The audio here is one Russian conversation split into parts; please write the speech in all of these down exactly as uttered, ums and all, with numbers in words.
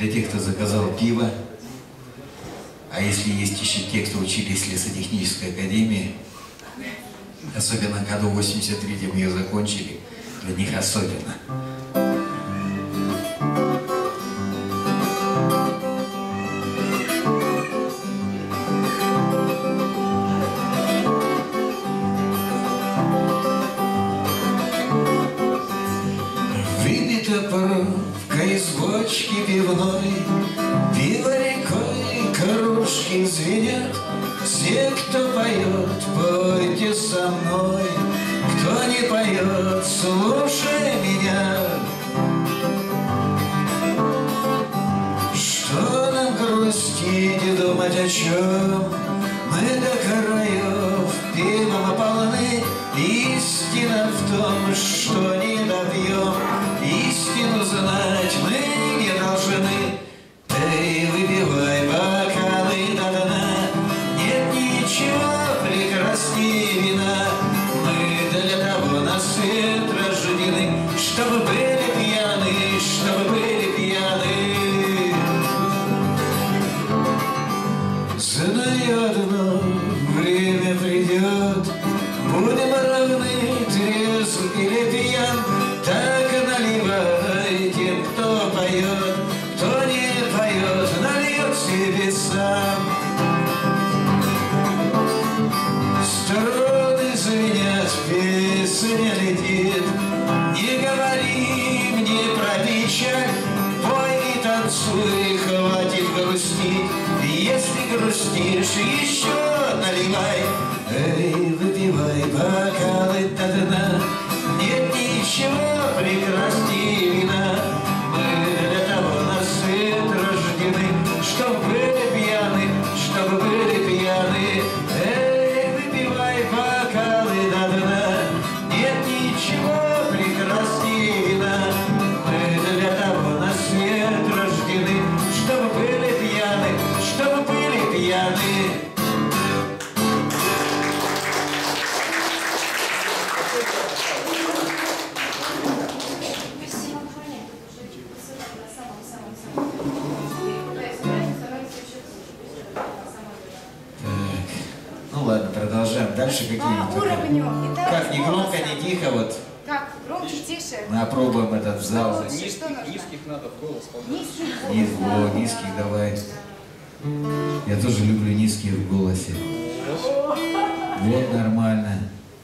для тех, кто заказал пиво. А если есть еще те, кто учились в лесотехнической академии, особенно в году восемьдесят третьем ее закончили, для них особенно. Выбита пробка из бочки пивной, пиво рекой, кружки звенят. Все, кто поет, пойте со мной, кто не поет, слушай меня. Что нам грустить и думать о чем? Мы до краев пивом полны. Истина в том, что не добьем. Истину знать мы не должны. Эй, выпивай бокалы до дна. Нет ничего прекраснее вина. Мы для того на свет рождены, чтобы были пьяны, чтобы были пьяны. Знаю одно, время придет, будем равны, трезв или пьян. Так наливай тем, кто поет, кто не поет, нальет себе сам. Струны звенят, песня летит. Не говори мне про печаль, пой и танцуй, хватит грустить. Если грустишь, еще наливай. Эй, выпивай бокалы до дна. Нет ничего прекраснее вина. Мы для того на свет рождены, чтоб были пьяны, чтоб были пьяны. Эй, выпивай бокалы до дна. Нет ничего прекраснее вина. Мы для того на свет рождены, чтоб были пьяны, чтоб были пьяны. Продолжаем. Дальше какие-нибудь. Как, не громко, не тихо, вот. Как? Громче, тише. Мы опробуем этот зал. Низких, низких надо в голос. Низких, Низ, о, низких давай. Я тоже люблю низкие в голосе. Вот нормально.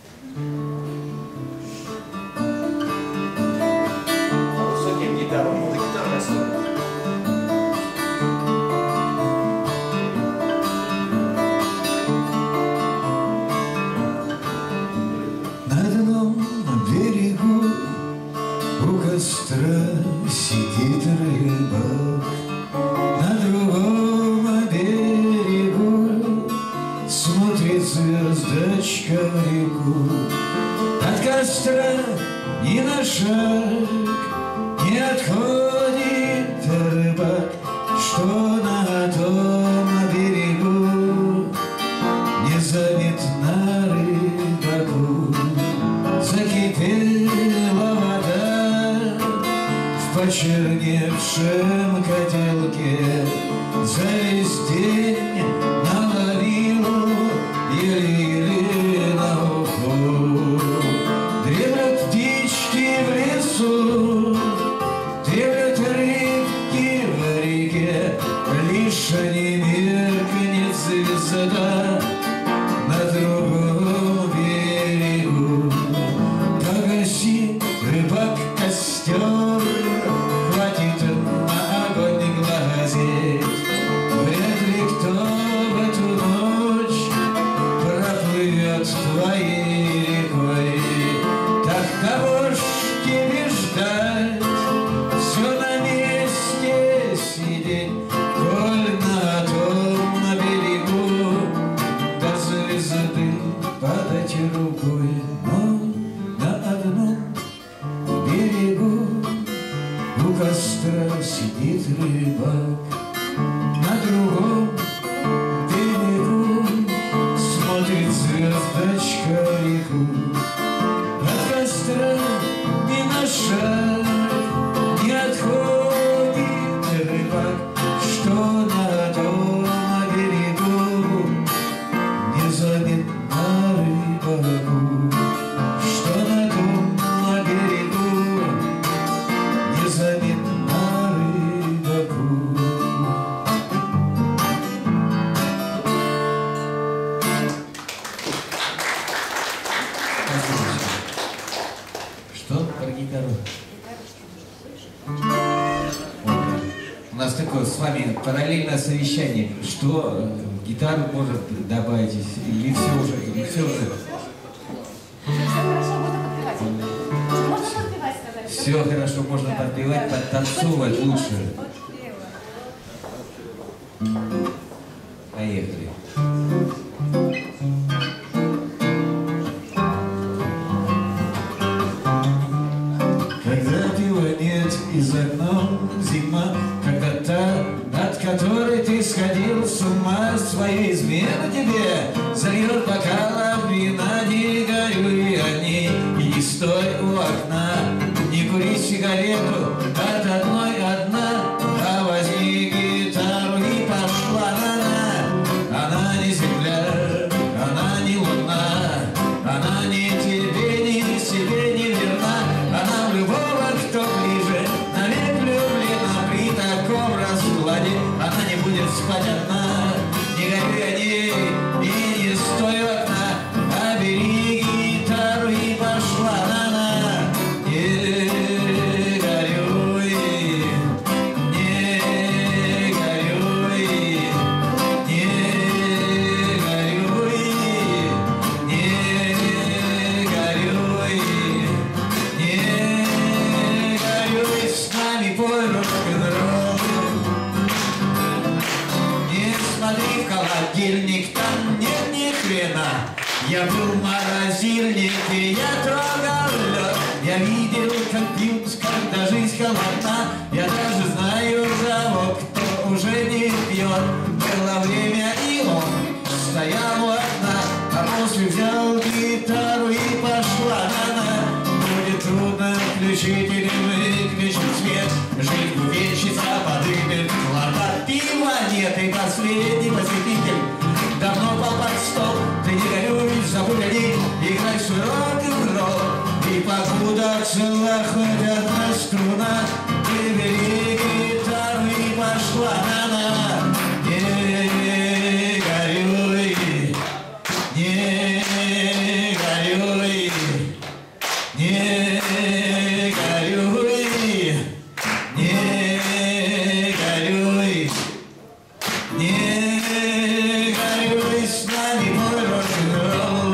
Высоким гитаром, на гитарной стороне. Сидит рыбак на другом берегу, смотрит звездочка в реку. От костра ни на шаг не отходит рыбак, что на том берегу незаметно рыбаку. Закипела вода в почерневшем котелке, за весь день наловил еле-еле на уху. Дремлют птички в лесу, дремлют рыбки в реке, лишь не меркнет звезда на другом берегу. Погаси, рыбак, костер, хватит на огонь глазеть. Вряд ли кто в эту ночь проплывет твоей рекой. Так кого ж тебе ждать, все на месте сидеть, коль на том берегу до звезды подать рукой. Но на одном берегу у костра сидит рыбак, на другом берегу смотрит звездочка в реку. От костра ни на шаг не отходит рыбак, нас такое с вами параллельное совещание. Что гитару может добавить, или все уже, или все уже? Все хорошо, можно подпевать. Можно подпевать, сказать. Все хорошо, можно подпевать, подтанцовывать лучше. Поехали. Когда пива нет и за окном зима, когда та, от которой ты сходил с ума, свою измену тебе зальет бокалом вина. Не горюй о ней и не стой у окна, не кури сигарету от одной одна, а возьми гитару и пошла она. Она не земля, она не луна, она не тебе, ни себе не верна. Она в любого, кто ближе, навек влюблена. При таком раскладе она не будет спать одна. Не горюй о ней и не стой у окна, а бери гитару и пошла она. Не горюй, не горюй, не горюй, не горюй, не горюй, с нами пой рок-н-ролл. Не смотри в холодильник, там нет ни хрена. Я был в морозильнике, я трогал лед. Я видел, как пьют, когда жизнь холодна. Я даже знаю того, кто уже не пьет. Было время, и он стоял у окна, а после взял гитару и пошла она. Будет трудно включить или выключить свет. Жизнь увечится, подымет глаза. Пива нет, и последний посетитель давно пал под стол. Ты не горюй, забудь о ней, играй свой рок-н-ролл. И покуда цела хоть одна струна, ты бери гитару и пошла она. Не горюй, не горюй, не горюй, не горюй, не горюй, с нами мой рок-н-ролл.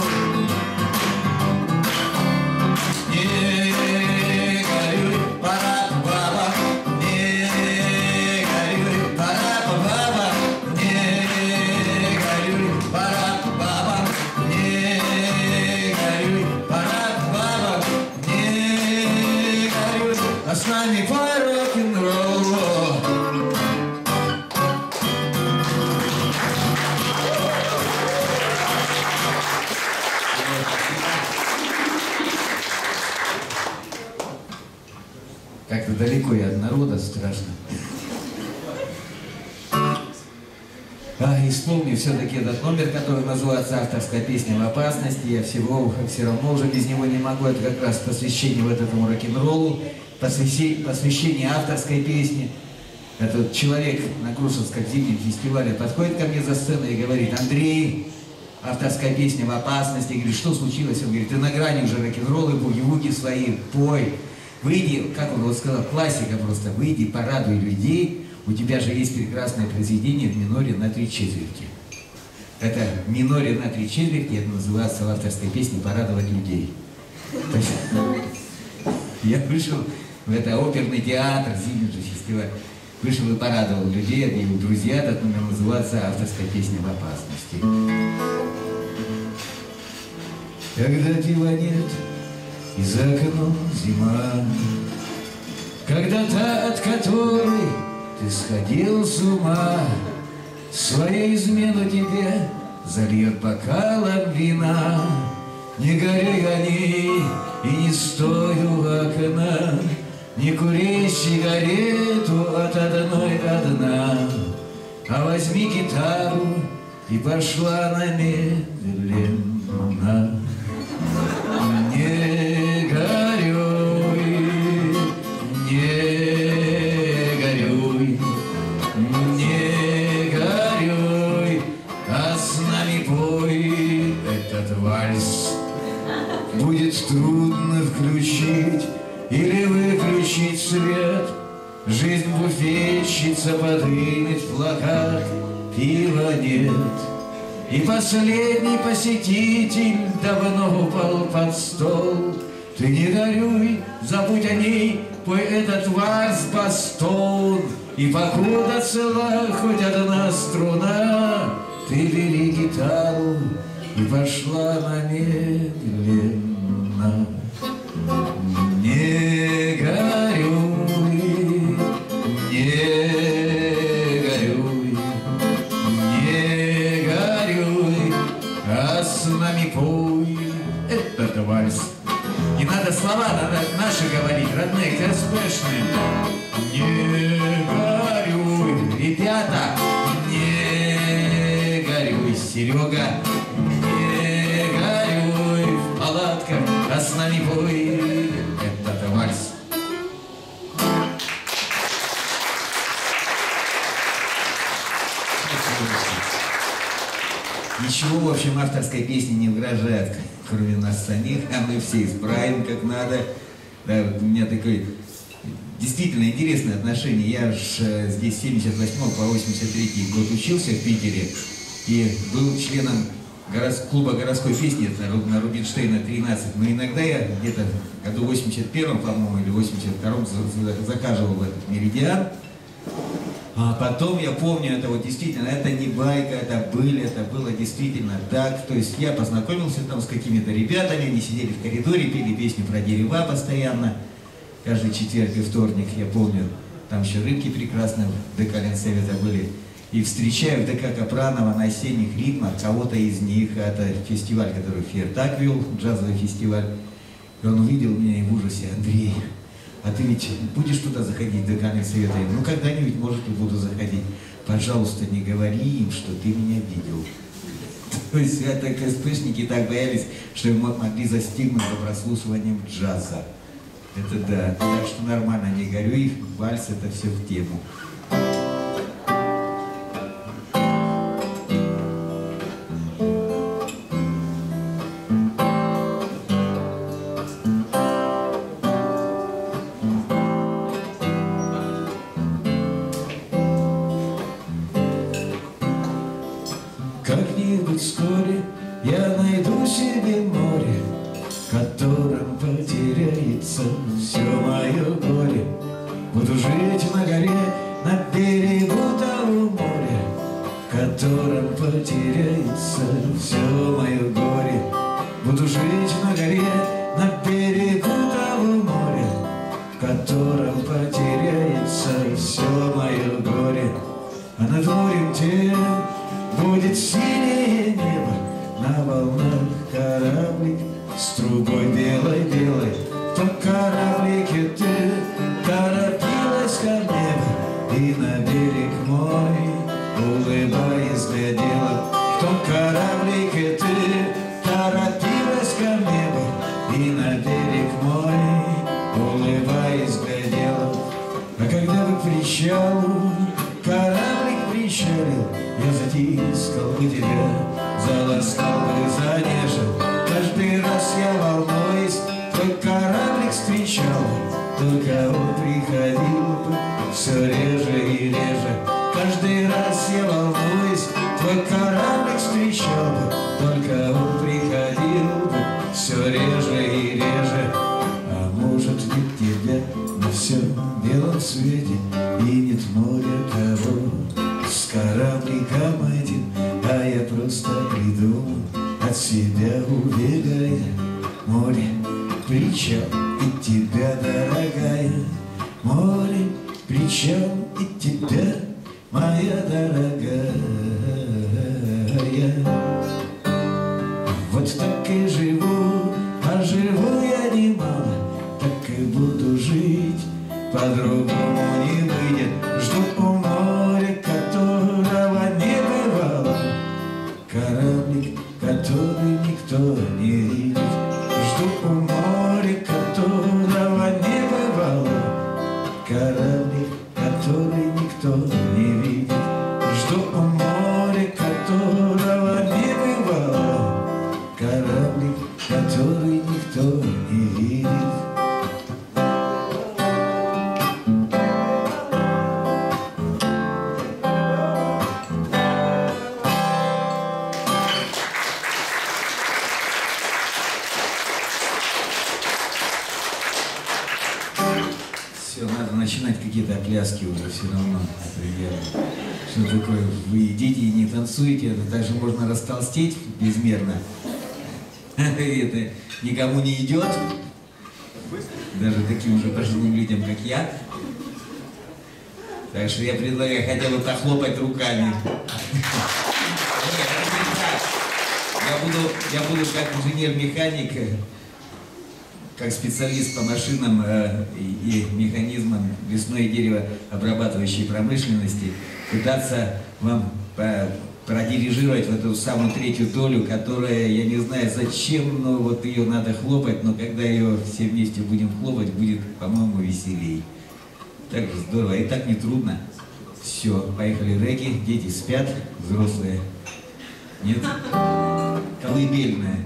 Не горюй, пара-баба, не горюй, пара-баба, не горюй, пара-баба, не горюй, пара-баба, не горюй, а с нами пой рок-н-ролл. Как-то далеко я от народа, страшно. А, исполню все-таки этот номер, который называется «Авторская песня в опасности». Я всего, все равно уже без него не могу. Это как раз посвящение вот этому рок-н-роллу, посвящение, посвящение авторской песни. Этот человек на Грушинском зимнем фестивале подходит ко мне за сцену и говорит: Андрей, авторская песня в опасности. Я говорю: что случилось? Он говорит: ты на грани уже рок-н-роллы, буги-вуги свои, пой. Выйди, как он вот сказал, классика просто, выйди, порадуй людей. У тебя же есть прекрасное произведение в миноре на три четверти. Это в миноре на три четверти, это называется в авторской песне «Порадовать людей». Я вышел в это оперный театр, зимний же фестиваль. Вышел и порадовал людей, объявил: друзья, этот номер называется «Авторская песня в опасности». Когда пива нет и за окном зима, когда та, от которой ты сходил с ума, свою измену тебе зальет бокалом вина. Не горюй о ней и не стой у окна, не кури сигарету от одной одна, а возьми гитару и пошла намедленно. Не горюй, не горюй, не горюй, а с нами пой этот вальс. Будет трудно включить или выключить свет. Жизнь в буфетчица подымет плакат, пива нет. И последний посетитель давно упал под стол. Ты не горюй, забудь о ней, пой этот вальс бастон. И покуда цела хоть одна струна, ты бери гитару и пошла намедленно. Не горюй, не горюй, не горюй, а с нами пой этот вальс. Не надо слова, надо наши говорить, родные, КСПшные. Не горюй, ребята, не горюй, Серега, не горюй в палатках, а с нами пой этот вальс. Ничего, в общем, авторской песни не угрожает, кроме нас самих, а мы все исправим как надо. Да, вот у меня такое действительно интересное отношение. Я же здесь с семьдесят восьмого по восемьдесят третий год учился в Питере и был членом город, клуба городской песни на Рубинштейна тринадцать. Но иногда я где-то в году восемьдесят первом, по-моему, или восемьдесят втором заказывал в этот Меридиан. А потом я помню, это вот действительно, это не байка, это были, это было действительно так. То есть я познакомился там с какими-то ребятами, они сидели в коридоре, пели песню про дерева постоянно. Каждый четверг и вторник, я помню, там еще рыбки прекрасные в ДК Ленсовета были. И встречаю в ДК Капранова на осенних ритмах кого-то из них. Это фестиваль, который Фертак вел, джазовый фестиваль. И он увидел меня и в ужасе: Андрей, а ты ведь будешь туда заходить, в ДК Ленсовета? Ну, когда-нибудь, может, и буду заходить. Пожалуйста, не говори им, что ты меня видел. То есть это КСПшники так боялись, что им могли застигнуть за прослушиванием джаза. Это да, так что нормально, не горюй, вальс это все в тему. Как-нибудь вскоре я найду себе море, в котором потеряется все мое горе. Буду жить на горе, на берегу того моря, в котором потеряется все мое горе. Буду жить на горе, на берегу того моря, в котором потеряется все мое горе. А над морем тем будет синее небо, на волнах кораблик с трубой белой-белой. В том кораблике ты торопилась ко мне и на берег мой, улыбаясь, глядела. В том кораблике ты торопилась ко мне и на берег мой, улыбаясь, глядела. А когда вы к причалу кораблик причалил, я затискал бы тебя, заласкал бы, занежил. Каждый раз я волнуюсь, твой кораблик встречал, только он приходил бы все реже и реже. Каждый раз я волнуюсь, твой кораблик встречал бы, только он приходил бы все реже и реже. А может быть тебя на всем белом свете и нет моря того с корабликом один, а я просто придумал, от себя убегая. Море, причал и тебя, дорогая, море, причал и тебя, моя дорогая. Вот так и живу, а живу я немало, так и буду жить, по-другому не выйдет. Жду у моря, которого не бывало, кораблик, который никто не видит. Жду у моря, которого не бывало, кораблик, который никто не видит. Жду у моря, которого не бывало, кораблик, который никто не видит. пляски уже все равно. Приятно. Что такое? Вы едите и не танцуете, это также можно растолстеть безмерно. Это никому не идет. Даже таким уже пожилым людям, как я. Так что я предлагаю хотя бы похлопать руками. Я буду, я буду как инженер-механик, как специалист по машинам э, и, и механизмам лесной и деревообрабатывающей промышленности пытаться вам по, продирижировать в эту самую третью долю, которая, я не знаю зачем, но вот ее надо хлопать, но когда ее все вместе будем хлопать, будет, по-моему, веселей. Так же здорово, и так не трудно. Все, поехали регги, дети спят, взрослые. Нет? Колыбельная.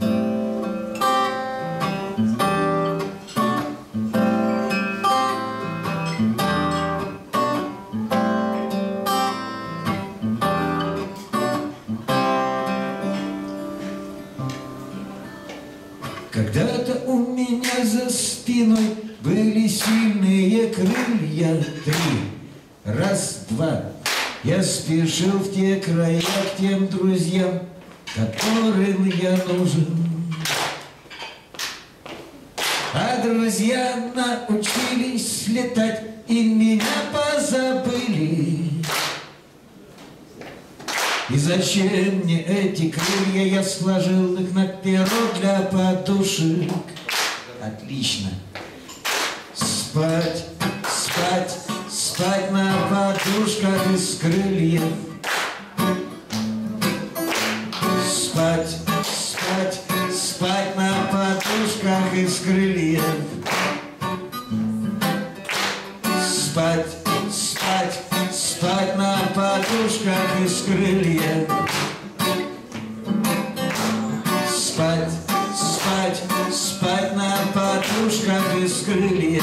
Когда-то у меня за спиной были сильные крылья. Три, раз, два. Я спешил в те края к тем друзьям, которым я нужен. А друзья научились летать и меня позабыли. И зачем мне эти крылья? Я сложил их на перо для подушек. Отлично. Спать, спать, спать на подушках из крыльев. Спать, спать, спать на подушках из крыльев. Спать, спать, спать на подушках из крыльев. Спать, спать, спать на подушках из крыльев.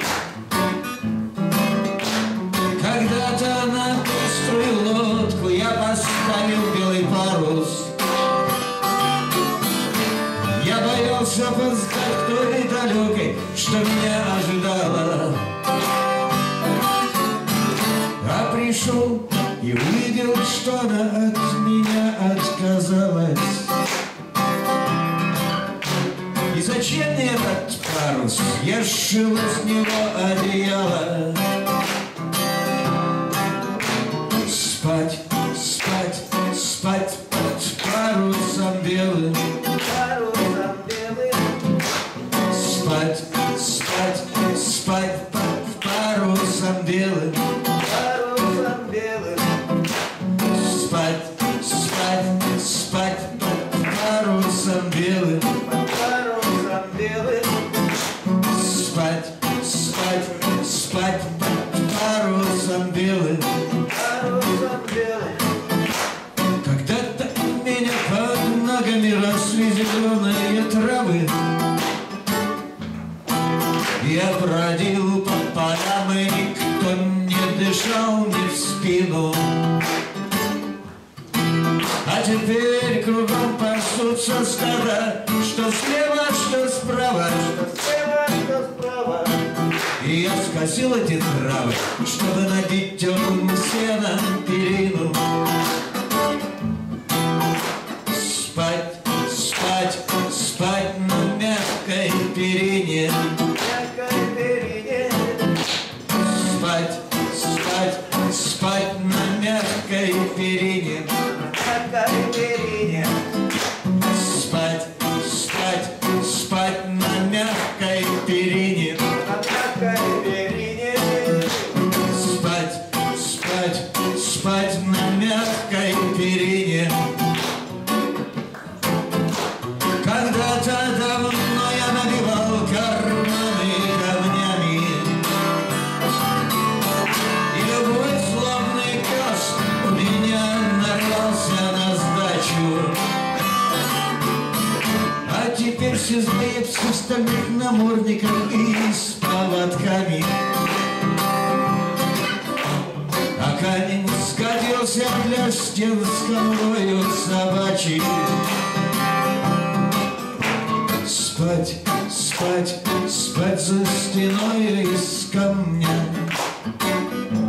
Когда-то на пеструю лодку я поставил белый парус. Я боялся опоздать к той далекой, что меня ожидала. А пришел и увидел, что она от меня отказалась. И зачем мне этот парус? Я сшил из него одеяло. Спать, спать, спать под парусом белым. Спать, спать, спать под парусом белым. Спать, спать, спать под парусом белым. Спать, спать, спать под парусом белым. Когда-то у меня под ногами росли зеленые травы. Я бродил по полям, и никто не дышал мне в спину. А теперь кругом пасутся стада, что слева, что справа, что слева, что справа. И я скосил эти травы, чтобы набить темным сеном перину. Спать, спать, спать на мягкой перине. Спать, спать, спать на мягкой перине. Спать, спать, спать на мягкой перине. Спать, спать, спать на мягкой перине. Когда-то давно я набивал карманы камнями, и любой злобный пес у меня нарвался на сдачу. А теперь все злые псы в стальных намордниках и с поводками. А камень скатился для стен с конвою собачьей. Спать, спать, спать за стеной из камня.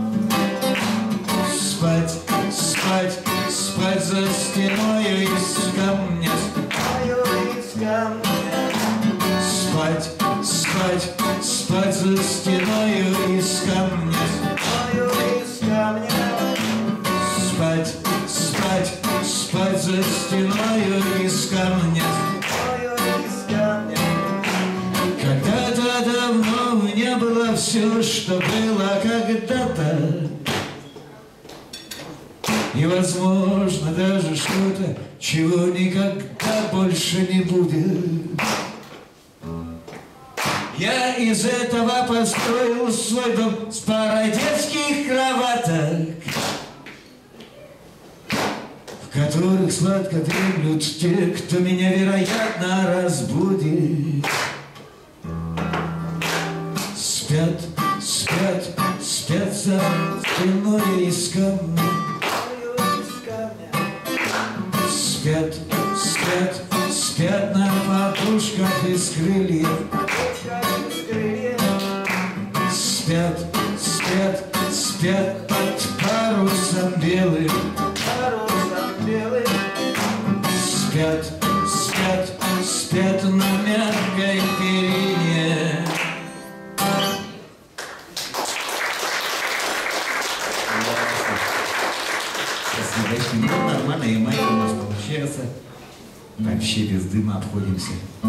за стеною из камня. Спать, спать, спать за стеною из камня. Спать, спать, спать за стеною из камня. Когда-то давно не было все, что было когда-то. И, возможно, даже что-то, чего никогда больше не будет. Я из этого построил свой дом с парой детских кроваток, в которых сладко дремлют те, кто меня, вероятно, разбудит. Спят, спят, спят за стеной из камня. Спят, спят, спят на подушках из крыльев. Спят, спят, спят под парусом белым. Спят, спят, спят на мягкой перине. Спасибо, ну, нормально, и майка у нас получается. Вообще без дыма обходимся.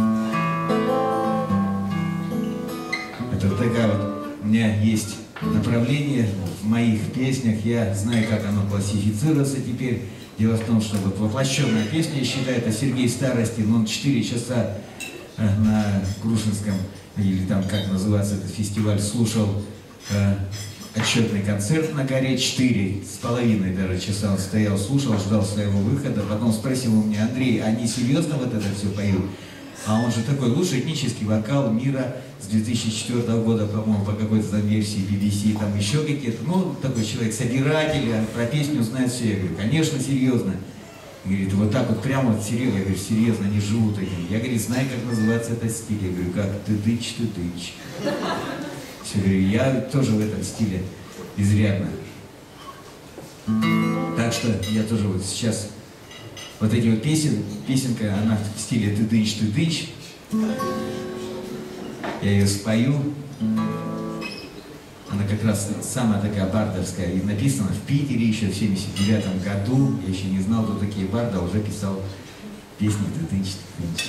Это вот такая вот, у меня есть направление в моих песнях, я знаю, как оно классифицируется теперь. Дело в том, что вот воплощенная песня, я считаю, это Сергей Старостин, он четыре часа на Грушинском, или там, как называется этот фестиваль, слушал э, отчетный концерт на горе, четыре с половиной даже часа он стоял, слушал, ждал своего выхода, потом спросил у меня: Андрей, они серьезно вот это все поют? А он же такой лучший этнический вокал мира с две тысячи четвёртого года, по-моему, по какой-то там версии би би си, там еще какие-то, ну, такой человек, собиратель, а про песню знает все. Я говорю, конечно, серьезно. Говорит, вот так вот прямо вот серьезно. Я говорю, серьезно, они живут этим. Я, говорю, знаю, как называется этот стиль. Я говорю, как? Ты дыч, ты дыч. Все, говорю, я тоже в этом стиле изрядно. Так что я тоже вот сейчас... Вот эти вот песен, песенка, она в стиле ты дыч, ты дыч. Я ее спою. Она как раз самая такая бардовская. И написана в Питере еще в семьдесят девятом году. Я еще не знал, кто такие барды, а уже писал песни ты дыч, ты дыч.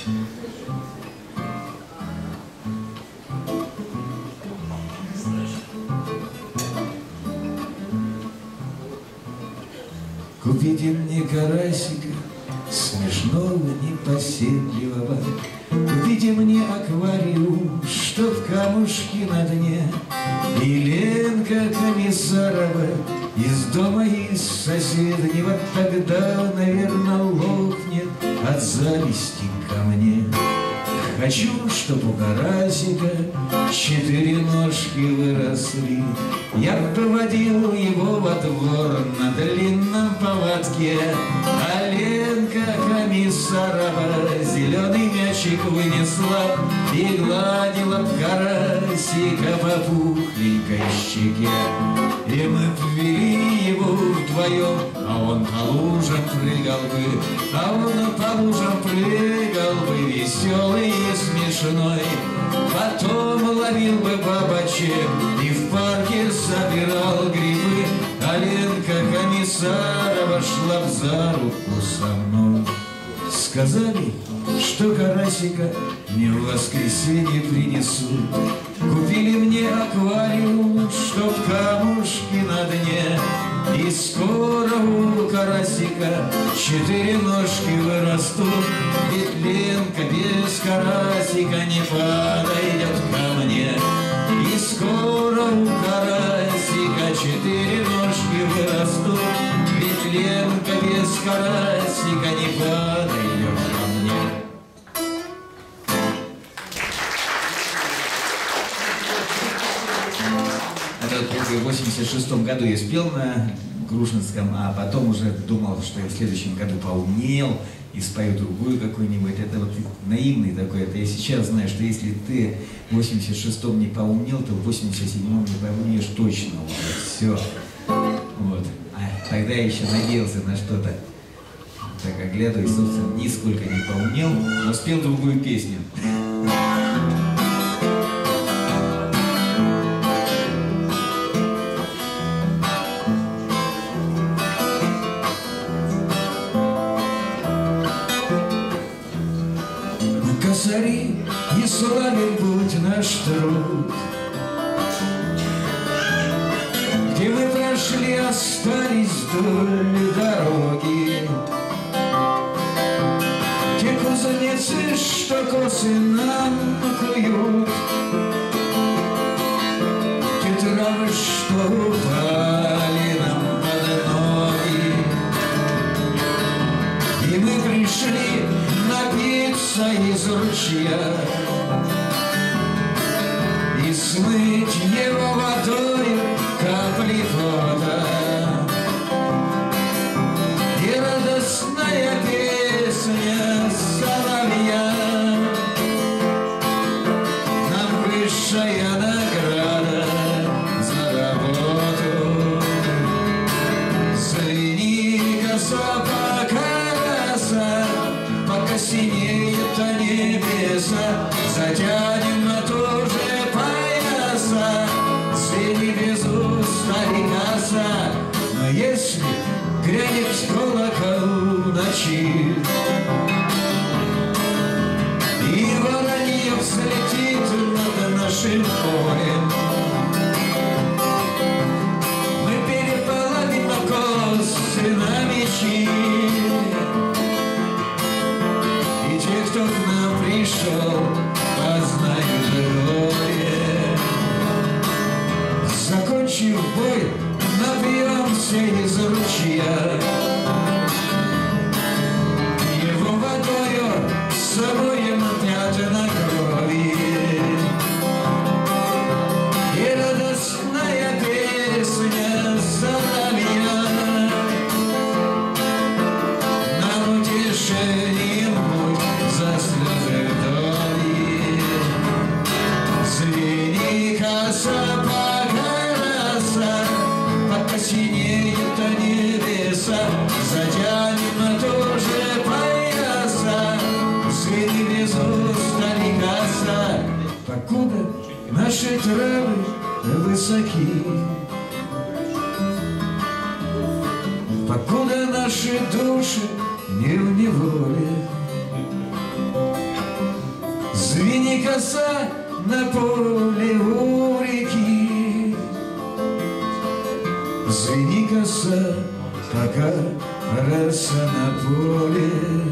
Купите мне карасика, смешного, непоседливого. Купите мне аквариум, что в камушке на дне. И Ленка Комиссарова из дома из соседнего тогда, наверное, лопнет от зависти ко мне. Хочу, чтоб у карасика четыре ножки выросли. Я проводил его во двор на длинном поводке, а Ленка Комиссарова зеленый мячик вынесла и гладила б карасика по пухленькой щеке. И мы ввели его вдвоем, а он по лужам прыгал бы, а он по лужам прыгал бы веселый и смешной. Потом ловил бы бабочек и в парке собирал грибы, а Ленка Комиссарова шла б за руку со мной. Сказали, что карасика мне в воскресенье принесут. Купили мне аквариум, чтоб камушки на дне. И скоро у карасика четыре ножки вырастут. Ведь Ленка без карасика не подойдет ко мне. И скоро у карасика четыре ножки вырастут. Ведь Ленка без карасика не подойдет ко мне. В восемьдесят шестом году я спел на Грушинском, а потом уже думал, что я в следующем году поумнел и спою другую какую-нибудь. Это вот наивный такой. Это я сейчас знаю, что если ты в восемьдесят шестом не поумнел, то в восемьдесят седьмом не поумнеешь точно уже. Все. Вот. А тогда я еще надеялся на что-то Так оглядываясь, собственно, нисколько не поумнел, но спел другую песню. Косари, не славен будь наш труд, где мы прошли, остались вдоль дороги. Те кузнецы, что косы нам куют, те травы, что упали нам под ноги. И мы пришли напиться из ручья и смыть его водой капли пота. И радостная песня соловья нам высшая награда за работу. Звени коса, пока коса, пока синеет-то небеса, затянем на тоже пояса. Звени без устали коса, но если грянет колокол ночи, и воронье взлетит над нашим полем, мы переполовим косы на мечи. И те, кто к нам пришел, познают горе. Закончив бой, напьемся из ручья, его водою с собой пятна крови. И радостная песня соловья нам утешением будет за слезы вдали. Звени коса, пока коса, пока синеет-то небеса, затянем тоже пояса. Звени без устали коса, покуда наши травы высоки, покуда наши души не в неволе. Звени коса на поле у реки, звени коса, пока роса на поле.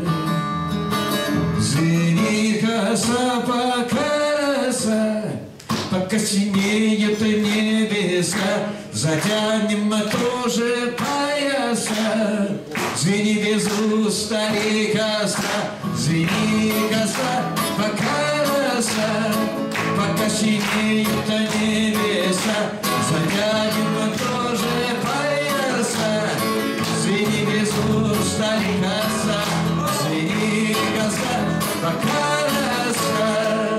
Звени коса, пока роса, пока синеет небеса, затянем тоже пояса. Звени без устали коса, звени коса, пока роса, пока синеет небеса, затянем тоже пояса. Звени без устали коса, звени коса, пока роса.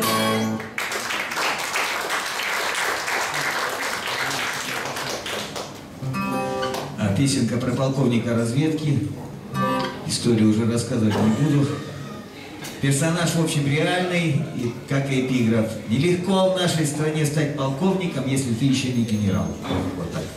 А песенка про полковника разведки. Историю уже рассказывать не буду. Персонаж, в общем, реальный, и, как и эпиграф. Нелегко в нашей стране стать полковником, если ты еще не генерал. Вот так.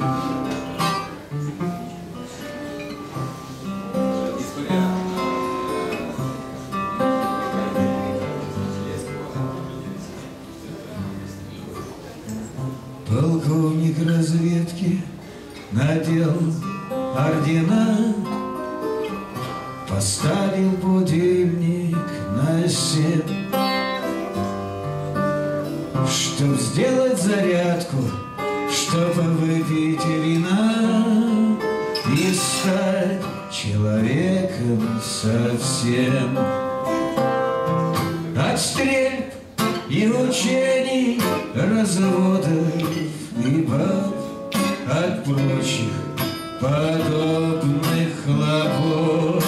Полковник разведки надел ордена, поставил будильник на семь, чтоб сделать зарядку, чтоб выпить вина и стать человеком совсем. От стрельб и учений, разводов и баб, от прочих подобных хлопот.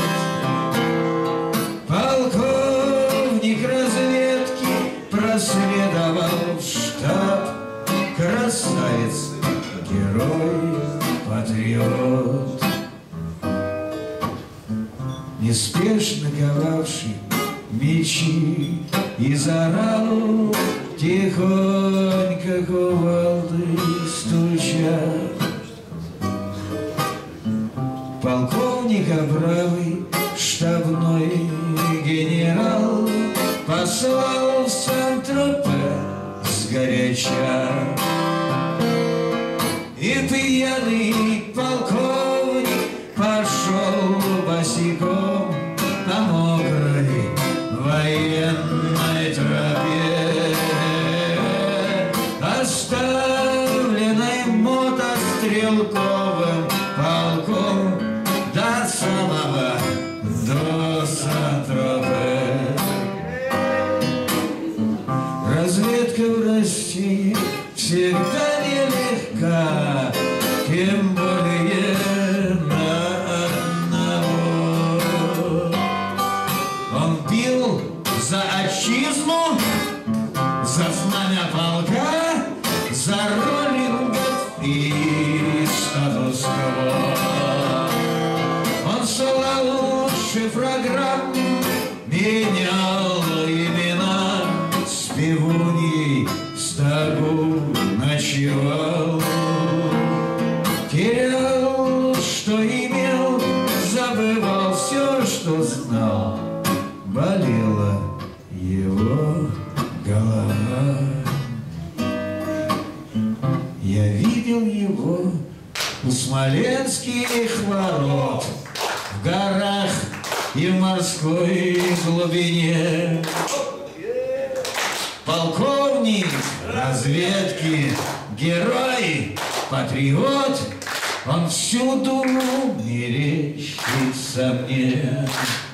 Полковник разведки проследовал в штаб, красавец, герой, патриот. неспешно ковавший мечи, и заорал тихонько кувалдой стуча. Полковник Абравый, штабной генерал, послал в Сан-Тропе сгоряча. И пьяный полковник пошел босиком по мокрой военной тропе, оставленной мотострелковым полком до самого, до Сан-Тропе. Разведка в России всегда нелегка, тем более на одного. Он пил за отчизну, за знамя полка, за роллингов и статус-кво. Он слал шифрограмм, менял имена, с пивуньей в стогу ночевал. Терял, что имел, забывал все, что знал. Болела его голова. Я видел его у Смоленских ворот, в горах и в морской глубине. Полковник разведки, герой, патриот, он всюду мерещится мне.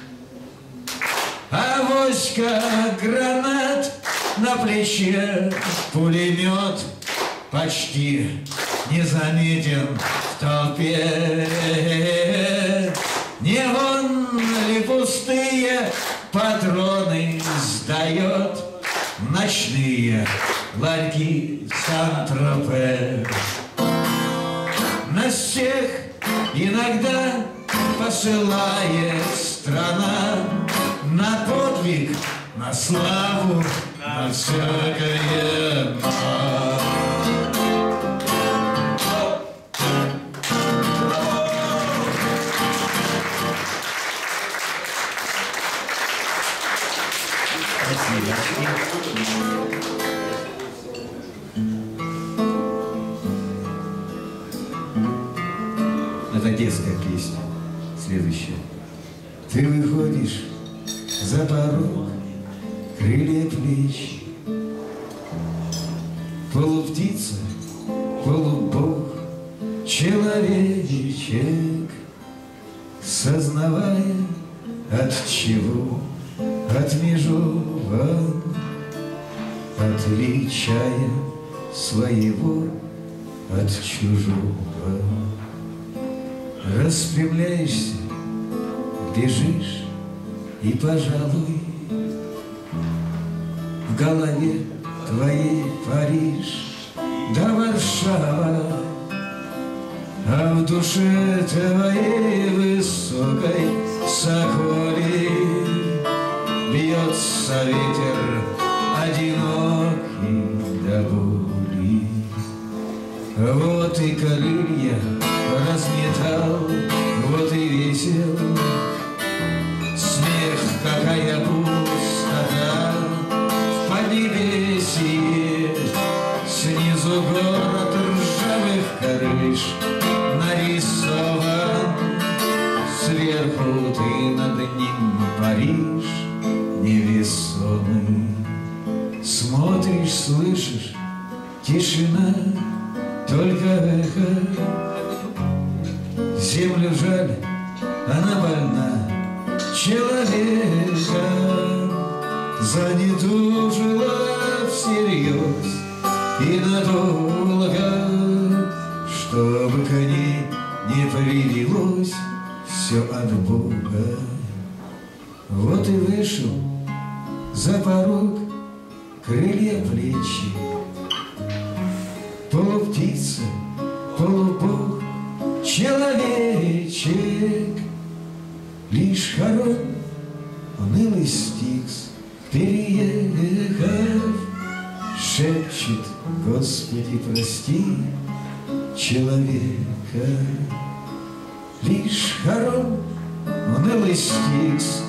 Авоська гранат на плече, пулемет почти незаметен в толпе. Не он ли пустые патроны сдает ночные ларьки Сан-Тропе? Нас всех иногда посылает страна на подвиг, на славу, на всякое. Это детская песня. Следующая. Ты выходишь за порог, крылья плеч, полуптица, полубог, человечек, сознавая, от чего отмежован, отличая своего от чужого. Распрямляешься, бежишь, и, пожалуй, в голове твоей Париж да Варшава, а в душе твоей высокой Соколе бьется ветер одинокий до боли. Вот и крылья разметал, вот и весел смех, какая пустота в поднебесье. Снизу город ржавых крыш нарисован, сверху ты над ним Париж невесомый. Смотришь, слышишь, тишина, только эхо. Землю жаль, она больна, человека занедужила всерьез и надолго, чтобы к ней не привелось все от Бога. Вот и вышел за порог, крылья плечи, полуптица, полубог, человечек, лишь хором унылый стикс, переехав, шепчет: Господи, прости человека. Лишь хором унылый стикс,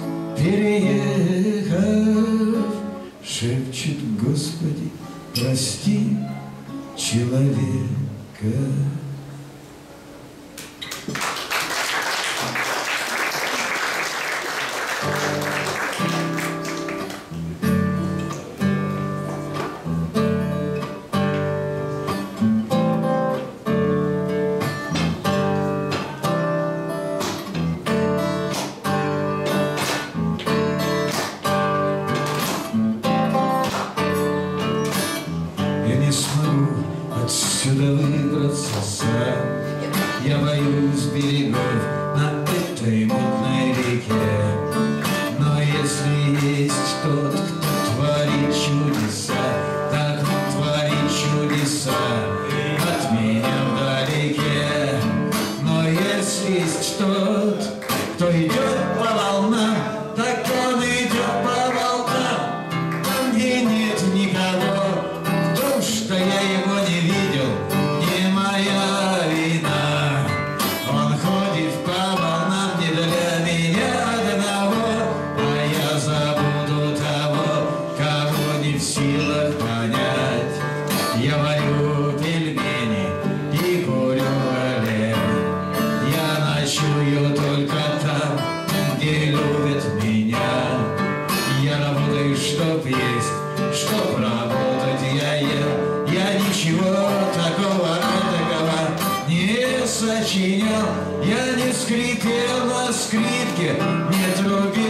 переехав, шепчет: Господи, прости человека. Отсюда выбраться сам, я боюсь берегов на этой мутной реке. Но если есть тот, кто творит чудеса, так он творит чудеса от меня вдалеке. Но если есть тот, кто идет по волнам, так он идет по волнам, там, где нет никого. В том, что я его не видел, не моя вина. Он ходит по волнам не для меня одного, а я забуду того, кого не в силах понять. Я варю пельмени и курю олень, я ночую только там, где любят меня. Я работаю, чтоб есть, чтоб работать я ел. Я ничего такого этакого не сочинял, я не скрипел на скрипке, не трубил